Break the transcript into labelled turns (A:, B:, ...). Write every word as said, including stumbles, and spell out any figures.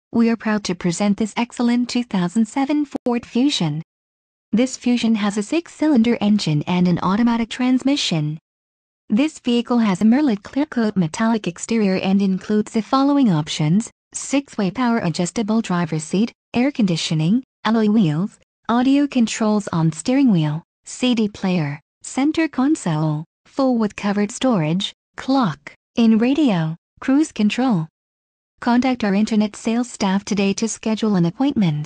A: We are proud to present this excellent two thousand seven Ford Fusion. This Fusion has a six-cylinder engine and an automatic transmission. This vehicle has a Merlot Clearcoat metallic exterior and includes the following options: six-way power adjustable driver's seat, air conditioning, alloy wheels, audio controls on steering wheel, C D player, center console, full with covered storage, clock, in radio, cruise control. Contact our internet sales staff today to schedule an appointment.